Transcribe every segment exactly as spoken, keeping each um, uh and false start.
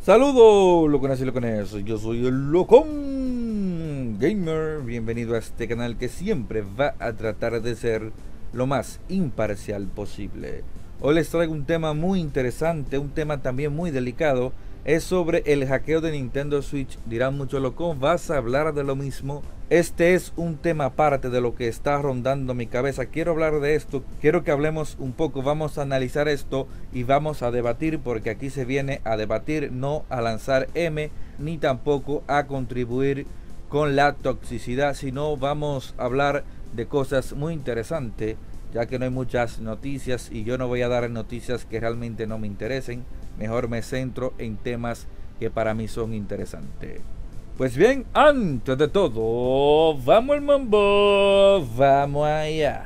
Saludos, locones y locones, yo soy el Locón Gamer. Bienvenido a este canal que siempre va a tratar de ser lo más imparcial posible. Hoy les traigo un tema muy interesante, un tema también muy delicado. Es sobre el hackeo de Nintendo Switch. Dirán mucho, Locón, ¿vas a hablar de lo mismo? Este es un tema aparte de lo que está rondando mi cabeza. Quiero hablar de esto, quiero que hablemos un poco, vamos a analizar esto y vamos a debatir, porque aquí se viene a debatir, no a lanzar M, ni tampoco a contribuir con la toxicidad, sino vamos a hablar de cosas muy interesantes, ya que no hay muchas noticias y yo no voy a dar noticias que realmente no me interesen. Mejor me centro en temas que para mí son interesantes. Pues bien, antes de todo, vamos al mambo, vamos allá.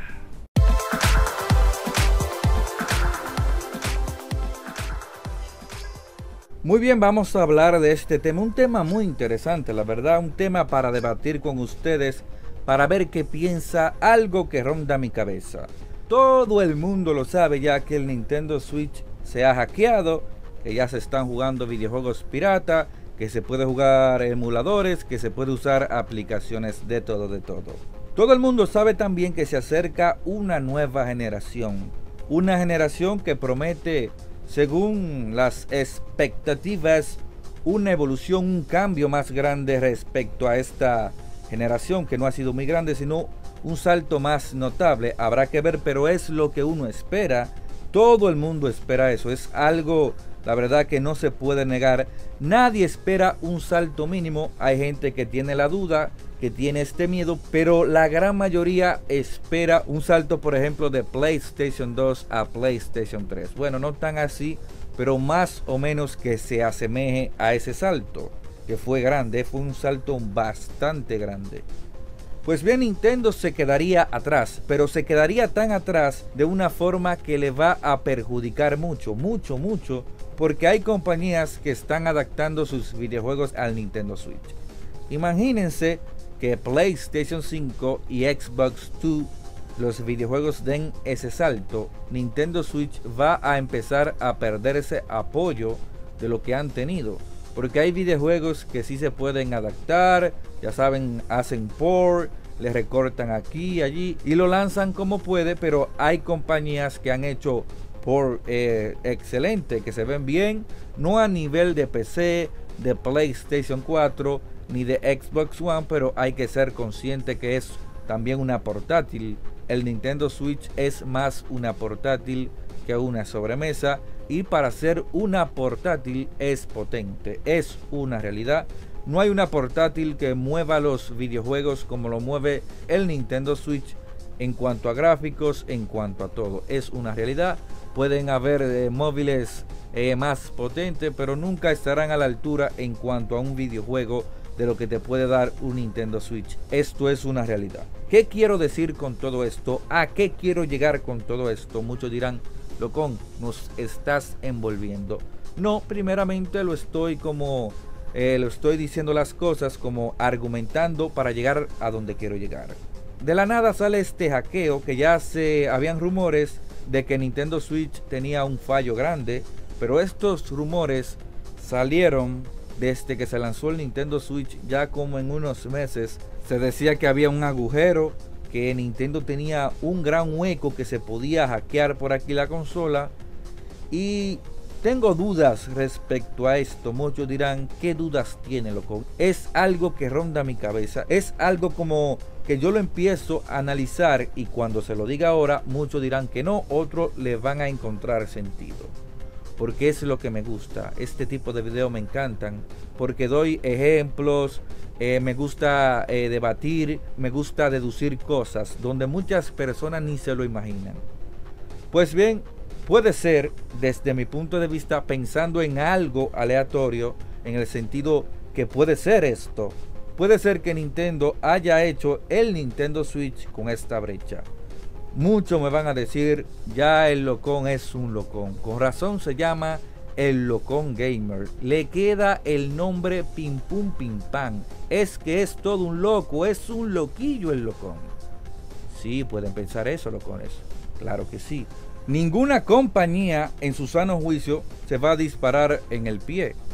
Muy bien, vamos a hablar de este tema, un tema muy interesante, la verdad, un tema para debatir con ustedes, para ver qué piensa, algo que ronda mi cabeza. Todo el mundo lo sabe ya que el Nintendo Switch se ha hackeado, que ya se están jugando videojuegos pirata, que se puede jugar emuladores, que se puede usar aplicaciones de todo, de todo. Todo el mundo sabe también que se acerca una nueva generación, una generación que promete, según las expectativas, una evolución, un cambio más grande respecto a esta generación, que no ha sido muy grande, sino un salto más notable. Habrá que ver, pero es lo que uno espera. Todo el mundo espera eso, es algo, la verdad, que no se puede negar. Nadie espera un salto mínimo. Hay gente que tiene la duda, que tiene este miedo, pero la gran mayoría espera un salto, por ejemplo, de PlayStation dos a PlayStation tres. Bueno, no tan así, pero más o menos que se asemeje a ese salto, que fue grande, fue un salto bastante grande. Pues bien, Nintendo se quedaría atrás, pero se quedaría tan atrás de una forma que le va a perjudicar mucho, mucho, mucho, porque hay compañías que están adaptando sus videojuegos al Nintendo Switch. Imagínense que PlayStation cinco y Xbox dos, los videojuegos, den ese salto. Nintendo Switch va a empezar a perder ese apoyo de lo que han tenido, porque hay videojuegos que sí se pueden adaptar, ya saben, hacen port, le recortan aquí y allí y lo lanzan como puede, pero hay compañías que han hecho port eh, excelente, que se ven bien, no a nivel de P C, de PlayStation cuatro, ni de Xbox One, pero hay que ser consciente que es también una portátil. El Nintendo Switch es más una portátil que una sobremesa, y para ser una portátil es potente, es una realidad. No hay una portátil que mueva los videojuegos como lo mueve el Nintendo Switch en cuanto a gráficos, en cuanto a todo. Es una realidad. Pueden haber eh, móviles eh, más potentes, pero nunca estarán a la altura en cuanto a un videojuego de lo que te puede dar un Nintendo Switch. Esto es una realidad. ¿Qué quiero decir con todo esto? ¿A qué quiero llegar con todo esto? Muchos dirán, Locón, nos estás envolviendo. No, primeramente lo estoy como eh, lo estoy diciendo las cosas, como argumentando para llegar a donde quiero llegar. De la nada sale este hackeo, que ya se habían rumores de que Nintendo Switch tenía un fallo grande, pero estos rumores salieron desde que se lanzó el Nintendo Switch. Ya como en unos meses se decía que había un agujero, que Nintendo tenía un gran hueco, que se podía hackear por aquí la consola. Y tengo dudas respecto a esto. Muchos dirán, ¿qué dudas tiene, loco? Es algo que ronda mi cabeza, es algo como que yo lo empiezo a analizar, y cuando se lo diga ahora, muchos dirán que no, otros le van a encontrar sentido, porque es lo que me gusta. Este tipo de videos me encantan, porque doy ejemplos, eh, me gusta eh, debatir, me gusta deducir cosas donde muchas personas ni se lo imaginan. Pues bien, puede ser, desde mi punto de vista, pensando en algo aleatorio, en el sentido que puede ser esto. Puede ser que Nintendo haya hecho el Nintendo Switch con esta brecha. Muchos me van a decir, ya el Locón es un Locón. Con razón se llama el Locón Gamer. Le queda el nombre pim pum pim pam. Es que es todo un loco, es un loquillo el Locón. Sí, pueden pensar eso, Locones. Claro que sí. Ninguna compañía en su sano juicio se va a disparar en el pie.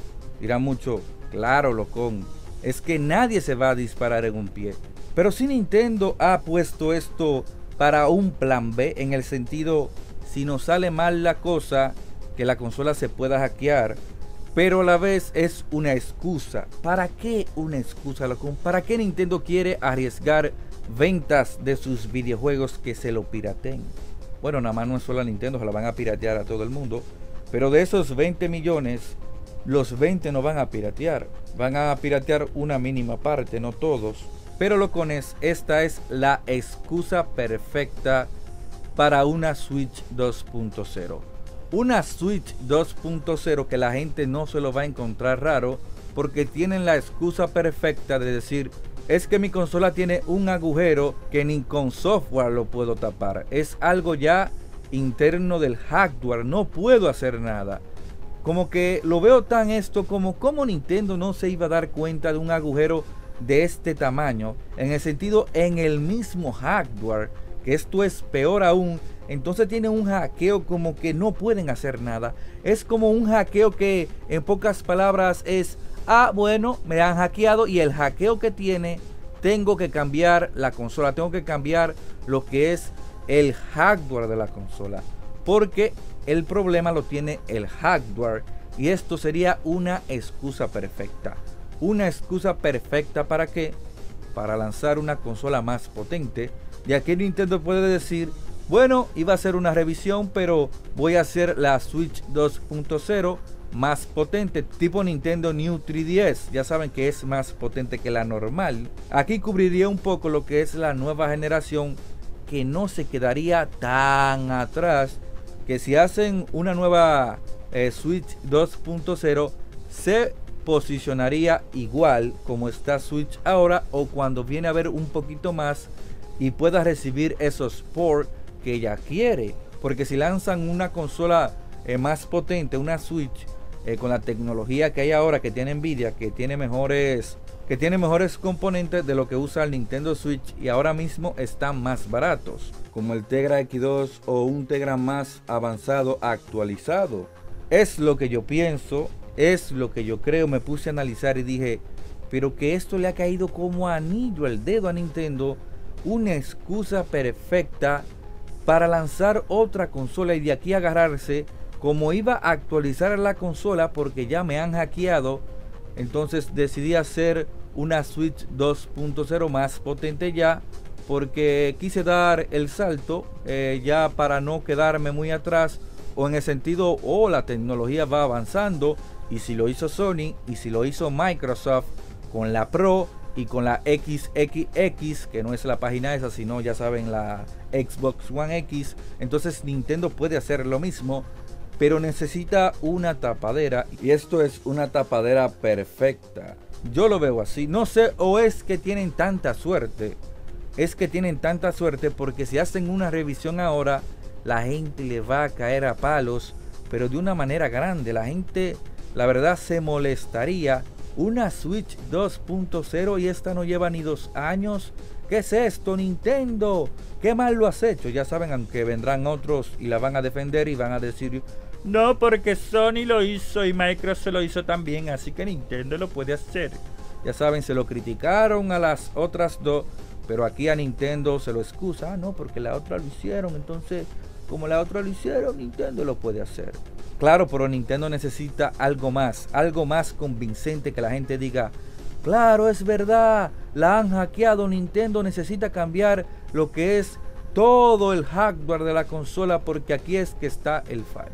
Dirá mucho, claro, locón, es que nadie se va a disparar en un pie. Pero si Nintendo ha puesto esto para un plan B, en el sentido, si nos sale mal la cosa, que la consola se pueda hackear, pero a la vez es una excusa. ¿Para qué una excusa, loco? ¿Para qué Nintendo quiere arriesgar ventas de sus videojuegos que se lo pirateen? Bueno, nada más no es solo a Nintendo, se la van a piratear a todo el mundo, pero de esos veinte millones, los veinte no van a piratear, van a piratear una mínima parte, no todos. Pero locones, esta es la excusa perfecta para una Switch dos punto cero. Una Switch dos punto cero que la gente no se lo va a encontrar raro, porque tienen la excusa perfecta de decir, es que mi consola tiene un agujero que ni con software lo puedo tapar. Es algo ya interno del hardware, no puedo hacer nada. Como que lo veo tan esto como cómo Nintendo no se iba a dar cuenta de un agujero de este tamaño, en el sentido en el mismo hardware, que esto es peor aún. Entonces tiene un hackeo como que no pueden hacer nada. Es como un hackeo que en pocas palabras es, ah bueno, me han hackeado y el hackeo que tiene, tengo que cambiar la consola, tengo que cambiar lo que es el hardware de la consola, porque el problema lo tiene el hardware. Y esto sería una excusa perfecta. Una excusa perfecta para qué? Para lanzar una consola más potente. Y aquí Nintendo puede decir, bueno, iba a hacer una revisión, pero voy a hacer la Switch dos punto cero más potente, tipo Nintendo New tres D S. Ya saben que es más potente que la normal. Aquí cubriría un poco lo que es la nueva generación, que no se quedaría tan atrás, que si hacen una nueva eh, Switch dos punto cero, se posicionaría igual como está Switch ahora, o cuando viene a ver un poquito más y pueda recibir esos ports que ella quiere. Porque si lanzan una consola eh, más potente, una Switch eh, con la tecnología que hay ahora, que tiene Nvidia, que tiene mejores que tiene mejores componentes de lo que usa el Nintendo Switch, y ahora mismo están más baratos, como el Tegra X dos o un Tegra más avanzado actualizado. Es lo que yo pienso, es lo que yo creo. Me puse a analizar y dije, pero que esto le ha caído como anillo al dedo a Nintendo, una excusa perfecta para lanzar otra consola y de aquí agarrarse, como iba a actualizar la consola porque ya me han hackeado. Entonces decidí hacer una Switch dos punto cero más potente ya, porque quise dar el salto eh, ya para no quedarme muy atrás, o en el sentido, oh, la tecnología va avanzando, y si lo hizo Sony y si lo hizo Microsoft con la Pro y con la X X X, que no es la página esa, sino ya saben, la Xbox One X, entonces Nintendo puede hacer lo mismo, pero necesita una tapadera, y esto es una tapadera perfecta. Yo lo veo así, no sé, o es que tienen tanta suerte, es que tienen tanta suerte porque si hacen una revisión ahora, la gente le va a caer a palos, pero de una manera grande. La gente, la verdad, se molestaría. Una Switch dos punto cero y esta no lleva ni dos años. ¿Qué es esto, Nintendo? ¿Qué mal lo has hecho? Ya saben, aunque vendrán otros y la van a defender y van a decir, no, porque Sony lo hizo y Microsoft lo hizo también, así que Nintendo lo puede hacer. Ya saben, se lo criticaron a las otras dos, pero aquí a Nintendo se lo excusa. Ah, no, porque la otra lo hicieron, entonces como la otra lo hicieron, Nintendo lo puede hacer. Claro, pero Nintendo necesita algo más, algo más convincente, que la gente diga, claro, es verdad, la han hackeado. Nintendo necesita cambiar lo que es todo el hardware de la consola, porque aquí es que está el fallo.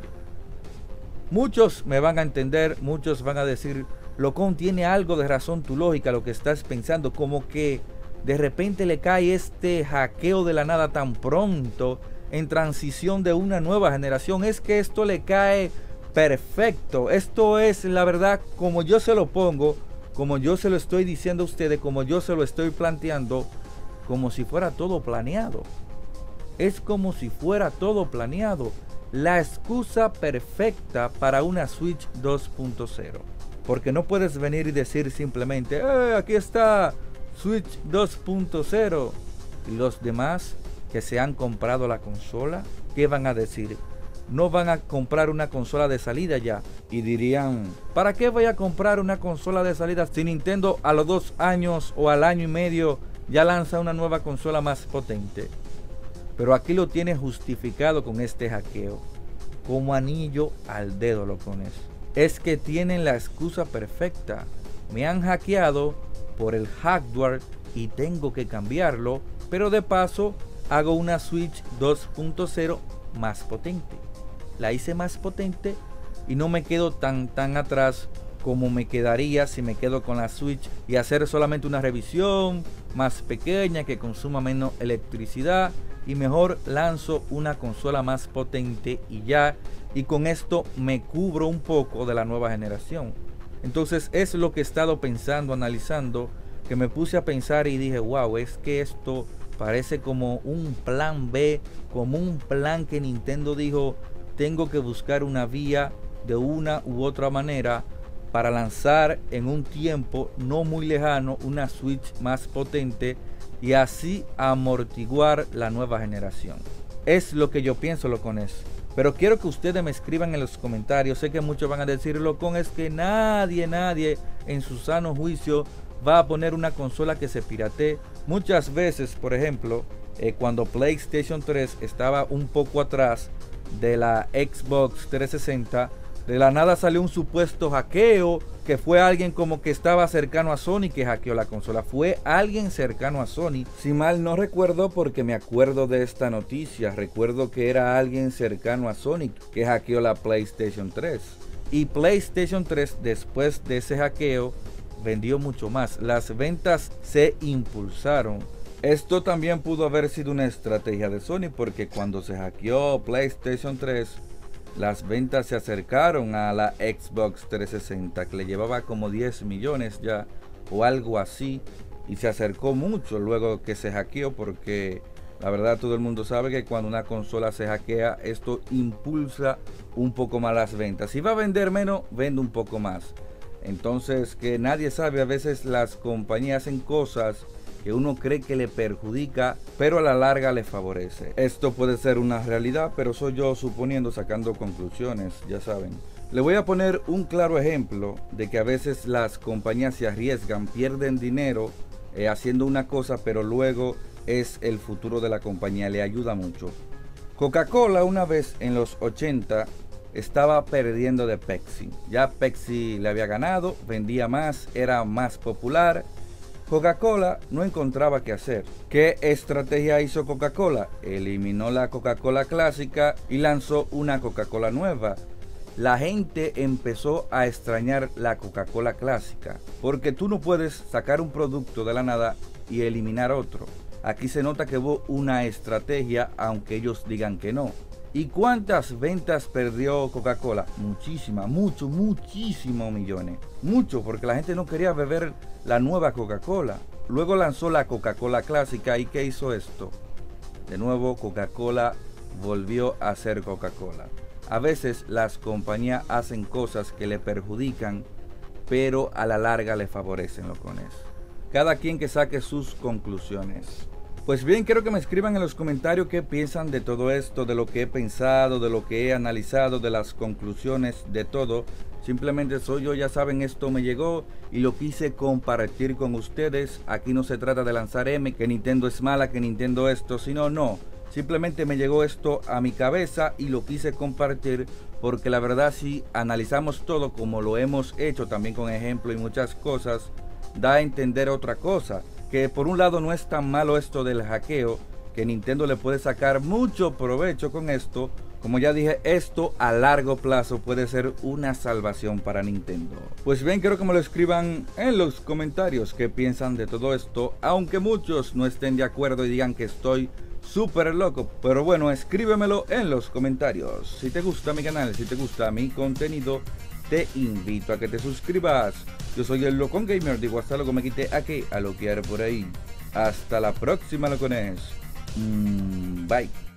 Muchos me van a entender, muchos van a decir, locón, tiene algo de razón tu lógica, lo que estás pensando, como que de repente le cae este hackeo de la nada tan pronto, en transición de una nueva generación. Es que esto le cae perfecto. Esto es la verdad, como yo se lo pongo, como yo se lo estoy diciendo a ustedes, como yo se lo estoy planteando, como si fuera todo planeado. Es como si fuera todo planeado. La excusa perfecta para una Switch dos punto cero. Porque no puedes venir y decir simplemente, eh, aquí está Switch dos punto cero. Y los demás que se han comprado la consola, ¿qué van a decir? no van a comprar una consola de salida ya. Y dirían, ¿para qué voy a comprar una consola de salida si Nintendo a los dos años o al año y medio ya lanza una nueva consola más potente? Pero aquí lo tiene justificado con este hackeo. Como anillo al dedo lo pones. Es que tienen la excusa perfecta. Me han hackeado por el hardware y tengo que cambiarlo, pero de paso hago una Switch dos punto cero más potente. La hice más potente y no me quedo tan tan atrás como me quedaría si me quedo con la Switch y hacer solamente una revisión más pequeña que consuma menos electricidad, y mejor lanzo una consola más potente y ya, y con esto me cubro un poco de la nueva generación. Entonces es lo que he estado pensando, analizando, que me puse a pensar y dije, wow, es que esto parece como un plan B, como un plan que Nintendo dijo, tengo que buscar una vía de una u otra manera para lanzar en un tiempo no muy lejano una Switch más potente y así amortiguar la nueva generación. Es lo que yo pienso, lo con eso. Pero quiero que ustedes me escriban en los comentarios. Sé que muchos van a decirlo con es que nadie, nadie en su sano juicio va a poner una consola que se piratee. Muchas veces, por ejemplo, eh, cuando PlayStation tres estaba un poco atrás de la Xbox trescientos sesenta, de la nada salió un supuesto hackeo, que fue alguien como que estaba cercano a Sony que hackeó la consola. Fue alguien cercano a Sony, si mal no recuerdo, porque me acuerdo de esta noticia. Recuerdo que era alguien cercano a Sony que hackeó la PlayStation tres. Y PlayStation tres, después de ese hackeo, vendió mucho más. Las ventas se impulsaron. Esto también pudo haber sido una estrategia de Sony, porque cuando se hackeó PlayStation tres, las ventas se acercaron a la Xbox trescientos sesenta, que le llevaba como diez millones ya o algo así, y se acercó mucho luego que se hackeó, porque la verdad todo el mundo sabe que cuando una consola se hackea, esto impulsa un poco más las ventas. Si va a vender menos, vende un poco más. Entonces, que nadie sabe, a veces las compañías hacen cosas que uno cree que le perjudica, pero a la larga le favorece. Esto puede ser una realidad, pero soy yo suponiendo, sacando conclusiones, ya saben. Le voy a poner un claro ejemplo de que a veces las compañías se arriesgan, pierden dinero eh, haciendo una cosa, pero luego es el futuro de la compañía, le ayuda mucho. Coca-Cola una vez en los ochenta estaba perdiendo de Pepsi. Ya Pepsi le había ganado, vendía más, era más popular. Coca-Cola no encontraba qué hacer. ¿Qué estrategia hizo Coca-Cola? Eliminó la Coca-Cola clásica y lanzó una Coca-Cola nueva. La gente empezó a extrañar la Coca-Cola clásica, porque tú no puedes sacar un producto de la nada y eliminar otro. Aquí se nota que hubo una estrategia, aunque ellos digan que no. ¿Y cuántas ventas perdió Coca-Cola? Muchísimas, mucho, muchísimos millones. Mucho, porque la gente no quería beber la nueva Coca-Cola. Luego lanzó la Coca-Cola clásica. ¿Y qué hizo esto? De nuevo Coca-Cola volvió a ser Coca-Cola. A veces las compañías hacen cosas que le perjudican, pero a la larga le favorecen, lo con eso. Cada quien que saque sus conclusiones. Pues bien, quiero que me escriban en los comentarios qué piensan de todo esto, de lo que he pensado, de lo que he analizado, de las conclusiones, de todo. Simplemente soy yo, ya saben, esto me llegó y lo quise compartir con ustedes. Aquí no se trata de lanzar M, que Nintendo es mala, que Nintendo esto, sino no. Simplemente me llegó esto a mi cabeza y lo quise compartir, porque la verdad, si analizamos todo como lo hemos hecho, también con ejemplo y muchas cosas, da a entender otra cosa. Que por un lado no es tan malo esto del hackeo, que Nintendo le puede sacar mucho provecho con esto. Como ya dije, esto a largo plazo puede ser una salvación para Nintendo. Pues bien, quiero que me lo escriban en los comentarios qué piensan de todo esto, aunque muchos no estén de acuerdo y digan que estoy súper loco. Pero bueno, escríbemelo en los comentarios. Si te gusta mi canal, si te gusta mi contenido, te invito a que te suscribas. Yo soy el Locón Gamer, digo hasta luego, me quité aquí a loquear por ahí. Hasta la próxima, locones. Mm, bye.